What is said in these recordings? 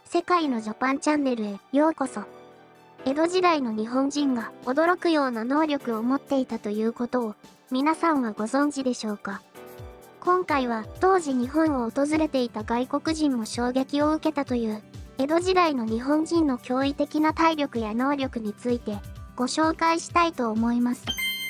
世界のジャパンチャンネルへようこそ。江戸時代の日本人が驚くような能力を持っていたということを皆さんはご存知でしょうか。今回は当時日本を訪れていた外国人も衝撃を受けたという江戸時代の日本人の驚異的な体力や能力についてご紹介したいと思います。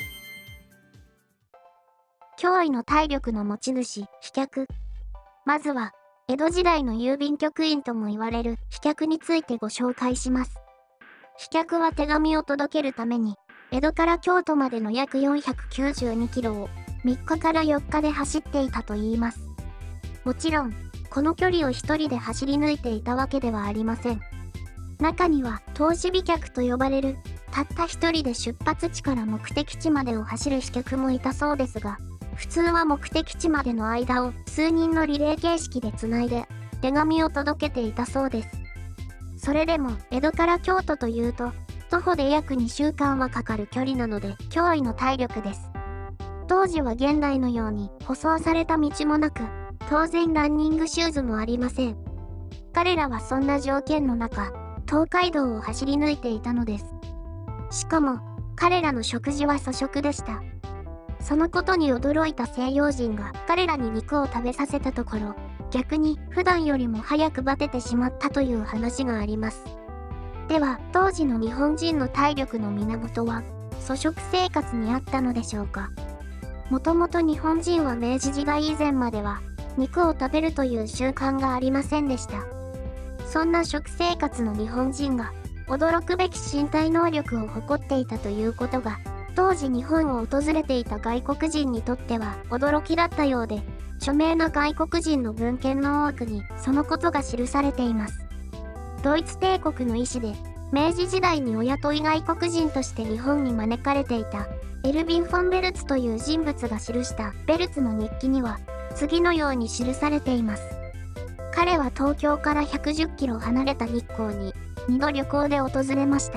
驚異の体力の持ち主、飛脚。まずは江戸時代の郵便局員とも言われる飛脚についてご紹介します。飛脚は手紙を届けるために江戸から京都までの約492キロを3日から4日で走っていたといいます。もちろんこの距離を一人で走り抜いていたわけではありません。中には投資飛脚と呼ばれるたった一人で出発地から目的地までを走る飛脚もいたそうですが、普通は目的地までの間を数人のリレー形式でつないで手紙を届けていたそうです。それでも江戸から京都というと徒歩で約2週間はかかる距離なので驚異の体力です。当時は現代のように舗装された道もなく、当然ランニングシューズもありません。彼らはそんな条件の中、東海道を走り抜いていたのです。しかも彼らの食事は粗食でした。そのことに驚いた西洋人が彼らに肉を食べさせたところ、逆に普段よりも早くバテてしまったという話があります。では、当時の日本人の体力の源は粗食生活にあったのでしょうか。もともと日本人は明治時代以前までは肉を食べるという習慣がありませんでした。そんな食生活の日本人が驚くべき身体能力を誇っていたということが、当時日本を訪れていた外国人にとっては驚きだったようで、著名な外国人の文献の多くにそのことが記されています。ドイツ帝国の医師で、明治時代にお雇い外国人として日本に招かれていたエルヴィン・フォン・ベルツという人物が記したベルツの日記には次のように記されています。彼は東京から110キロ離れた日光に2度旅行で訪れました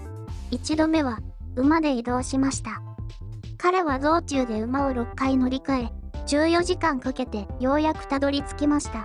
。1度目は馬で移動しました。彼は道中で馬を6回乗り換え、14時間かけてようやくたどり着きました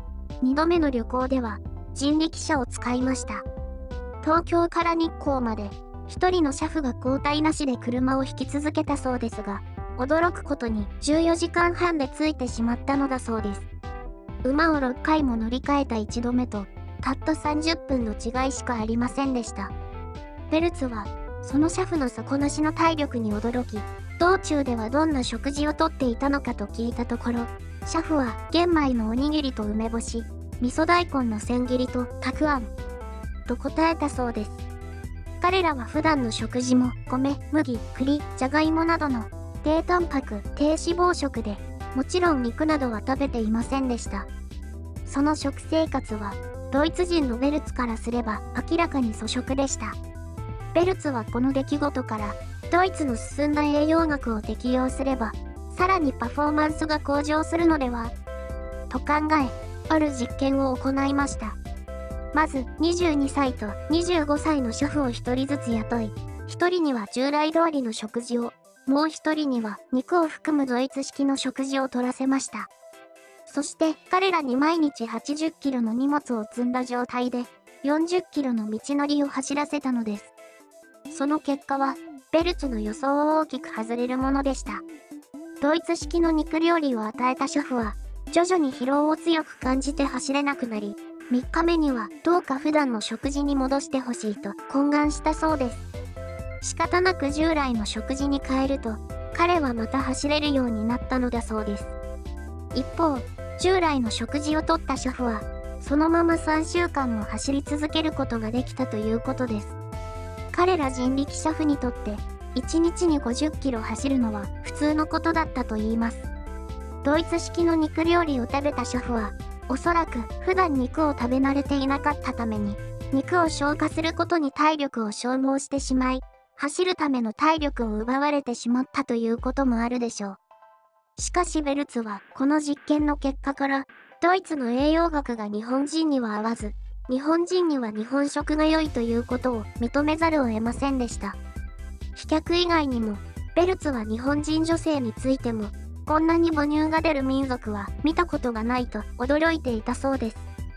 。2度目の旅行では人力車を使いました。東京から日光まで一人の車夫が交代なしで車を引き続けたそうですが、驚くことに14時間半で着いてしまったのだそうです。馬を6回も乗り換えた1度目とたった30分の違いしかありませんでした。ベルツはその車夫の底なしの体力に驚き、道中ではどんな食事をとっていたのかと聞いたところ、車夫は玄米のおにぎりと梅干し、味噌大根の千切りとたくあんと答えたそうです。彼らは普段の食事も米、麦、栗、じゃがいもなどの低タンパク、低脂肪食で、もちろん肉などは食べていませんでした。その食生活はドイツ人のベルツからすれば明らかに粗食でした。ベルツはこの出来事からドイツの進んだ栄養学を適用すればさらにパフォーマンスが向上するのではと考え、ある実験を行いました。まず22歳と25歳の車夫を1人ずつ雇い、1人には従来通りの食事を、もう1人には肉を含むドイツ式の食事を取らせました。そして彼らに毎日80キロの荷物を積んだ状態で40キロの道のりを走らせたのです。その結果はベルツの予想を大きく外れるものでした。ドイツ式の肉料理を与えた車夫は徐々に疲労を強く感じて走れなくなり、3日目にはどうか普段の食事に戻してほしいと懇願したそうです。仕方なく従来の食事に変えると彼はまた走れるようになったのだそうです。一方、従来の食事をとった車夫はそのまま3週間も走り続けることができたということです。彼ら人力車夫にとって1日に50キロ走るのは普通のことだったといいます。ドイツ式の肉料理を食べた車夫はおそらく普段肉を食べ慣れていなかったために肉を消化することに体力を消耗してしまい、走るための体力を奪われてしまったということもあるでしょう。しかしベルツはこの実験の結果からドイツの栄養学が日本人には合わず、日本人には日本食が良いということを認めざるを得ませんでした。飛脚以外にもベルツは日本人女性についてもこんなに母乳が出る民族は見たことがないと驚いていたそうです。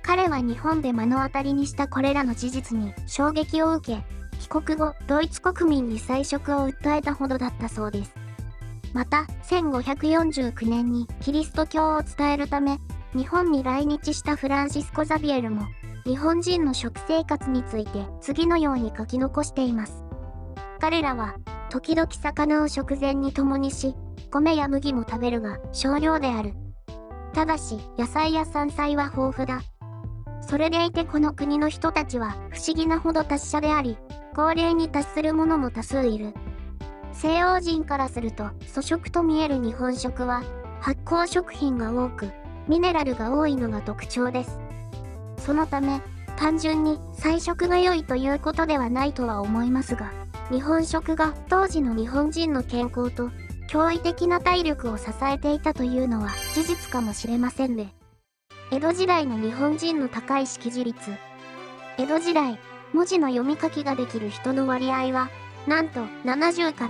彼は日本で目の当たりにしたこれらの事実に衝撃を受け、帰国後、ドイツ国民に菜食を訴えたほどだったそうです。また、1549年にキリスト教を伝えるため、日本に来日したフランシスコ・ザビエルも、日本人の食生活について次のように書き残しています。彼らは、時々魚を食前に共にし、米や麦も食べるが少量である。ただし、野菜や山菜は豊富だ。それでいてこの国の人たちは不思議なほど達者であり、高齢に達する者も多数いる。西洋人からすると粗食と見える日本食は発酵食品が多く、ミネラルが多いのが特徴です。そのため、単純に菜食が良いということではないとは思いますが、日本食が当時の日本人の健康と驚異的な体力を支えていたというのは事実かもしれませんね。江戸時代の日本人の高い識字率。江戸時代、文字の読み書きができる人の割合は、なんと70から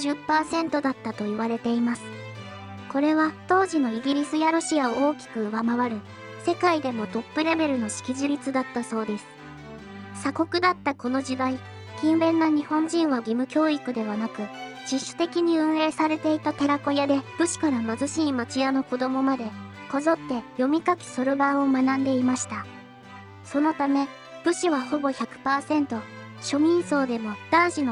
80% だったと言われています。これは当時のイギリスやロシアを大きく上回る、世界でもトップレベルの識字率だったそうです。鎖国だったこの時代、勤勉な日本人は義務教育ではなく、自主的に運営されていた寺子屋で武士から貧しい町屋の子供まで、こぞって読み書きそろばんを学んでいました。そのため、武士はほぼ 100%、庶民層でも男子の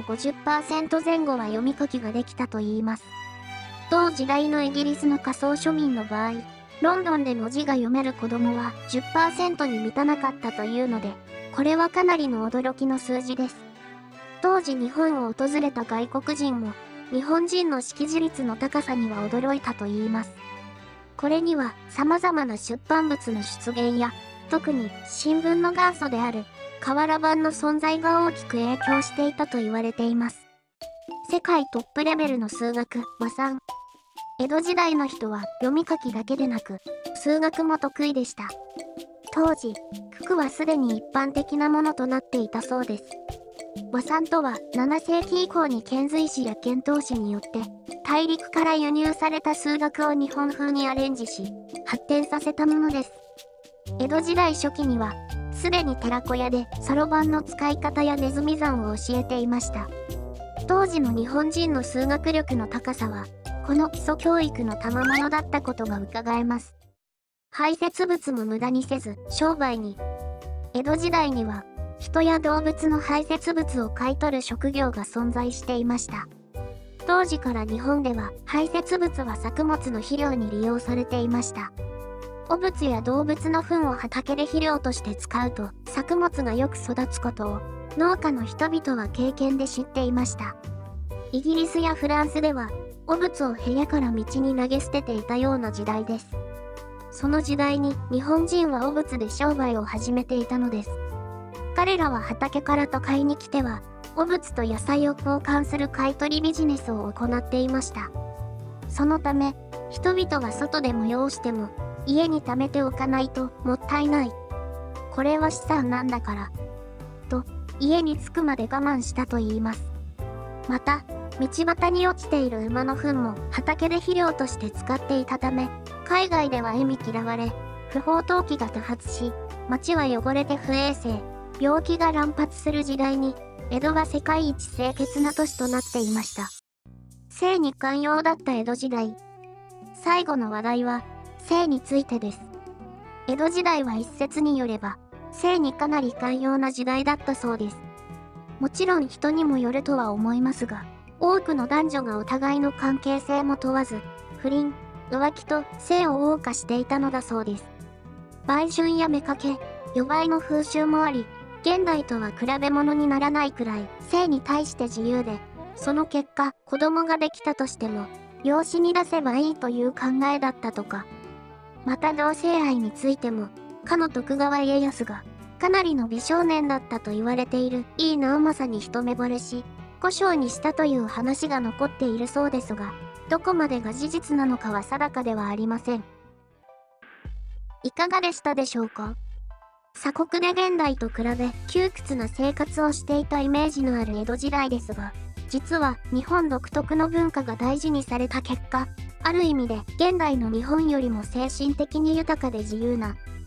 50% 前後は読み書きができたといいます。同時代のイギリスの下層庶民の場合、ロンドンで文字が読める子供は 10% に満たなかったというので、これはかなりの驚きの数字です。当時日本を訪れた外国人も、日本人の識字率の高さには驚いたといいます。これには様々な出版物の出現や、特に新聞の元祖である瓦版の存在が大きく影響していたと言われています。世界トップレベルの数学、和算。江戸時代の人は読み書きだけでなく、数学も得意でした。当時、九九はすでに一般的なものとなっていたそうです。和算とは7世紀以降に遣隋使や遣唐使によって大陸から輸入された数学を日本風にアレンジし発展させたものです。江戸時代初期にはすでに寺子屋でそろばんの使い方やネズミ算を教えていました。当時の日本人の数学力の高さはこの基礎教育の賜物だったことが伺えます。排泄物も無駄にせず商売に。江戸時代には人や動物の排泄物を買い取る職業が存在していました。当時から日本では排泄物は作物の肥料に利用されていました。汚物や動物の糞を畑で肥料として使うと作物がよく育つことを農家の人々は経験で知っていました。イギリスやフランスでは汚物を部屋から道に投げ捨てていたような時代です。その時代に日本人は汚物で商売を始めていたのです。彼らは畑から都会に来ては、汚物と野菜を交換する買い取りビジネスを行っていました。そのため、人々は外で催しても、家に貯めておかないともったいない。これは資産なんだから。と、家に着くまで我慢したと言います。また、道端に落ちている馬の糞も畑で肥料として使っていたため、海外では忌み嫌われ、不法投棄が多発し、街は汚れて不衛生。病気が乱発する時代に、江戸は世界一清潔な都市となっていました。性に寛容だった江戸時代。最後の話題は、性についてです。江戸時代は一説によれば、性にかなり寛容な時代だったそうです。もちろん人にもよるとは思いますが、多くの男女がお互いの関係性も問わず、不倫、浮気と性を謳歌していたのだそうです。売春や妾、夜売の風習もあり、現代とは比べ物にならないくらい性に対して自由で、その結果子供ができたとしても養子に出せばいいという考えだったとか。また同性愛についても、かの徳川家康がかなりの美少年だったと言われている井伊直政に一目惚れし、小姓にしたという話が残っているそうですが、どこまでが事実なのかは定かではありません。いかがでしたでしょうか？鎖国で現代と比べ窮屈な生活をしていたイメージのある江戸時代ですが、実は日本独特の文化が大事にされた結果、ある意味で現代の日本よりも精神的に豊かで自由な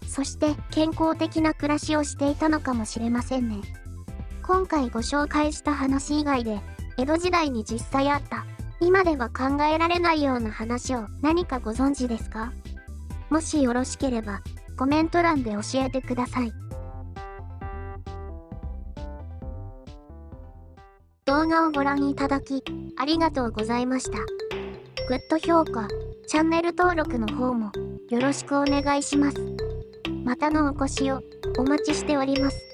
そして健康的な暮らしをしていたのかもしれませんね。今回ご紹介した話以外で、江戸時代に実際あった、今では考えられないような話を何かご存知ですか？もしよろしければ、コメント欄で教えてください。動画をご覧いただき、ありがとうございました。グッド評価、チャンネル登録の方もよろしくお願いします。またのお越しをお待ちしております。